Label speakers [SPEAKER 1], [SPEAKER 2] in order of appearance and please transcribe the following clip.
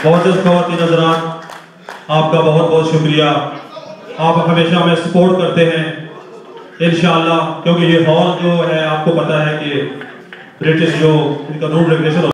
[SPEAKER 1] मोअज़्ज़ज़ ख़वातीन हज़रात, आपका बहुत बहुत शुक्रिया। आप हमेशा हमें सपोर्ट करते हैं इंशाअल्लाह, क्योंकि ये हॉल जो है आपको पता है कि ब्रिटिश जो इनका रूल रेगुलेशन